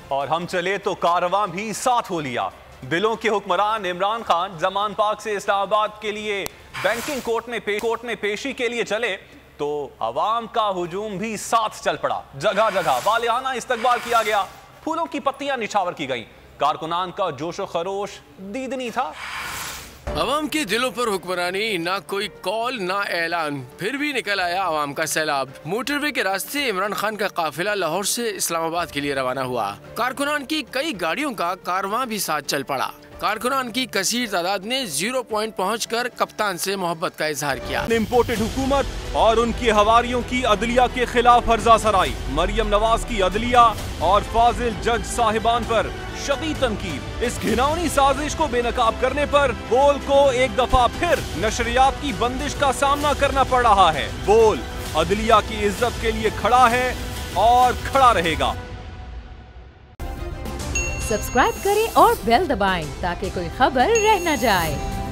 और हम चले तो कारवां भी साथ हो लिया। दिलों के हुक्मरान इमरान खान जमान पार्क से इस्लामाबाद के लिए बैंकिंग कोर्ट में पेशी के लिए चले तो अवाम का हुजूम भी साथ चल पड़ा। जगह जगह वालियाना इस्तकबाल किया गया, फूलों की पत्तियां निछावर की गईं। कारकुनान का जोशो खरोश दीदनी था। अवाम के दिलों पर हुक्मरानी, ना कोई कॉल ना ऐलान, फिर भी निकल आया अवाम का सैलाब। मोटरवे के रास्ते इमरान खान का काफिला लाहौर से इस्लामाबाद के लिए रवाना हुआ। कारकुनान की कई गाड़ियों का कारवां भी साथ चल पड़ा। कारकुनान की कसीर तादाद ने 0 पॉइंट पहुंचकर कप्तान से मोहब्बत का इजहार किया। इम्पोर्टेड हुकूमत और उनकी हवारियों की अदलिया के खिलाफ हर्जा सराई, मरियम नवाज की अदलिया और फाजिल जज साहिबान पर शदीद तनकीद। इस घिनौनी साजिश को बेनकाब करने पर बोल को एक दफा फिर नशरियात की बंदिश का सामना करना पड़ रहा है। बोल अदलिया की इज्जत के लिए खड़ा है और खड़ा रहेगा। सब्सक्राइब करें और बेल दबाएं ताकि कोई खबर रह न जाए।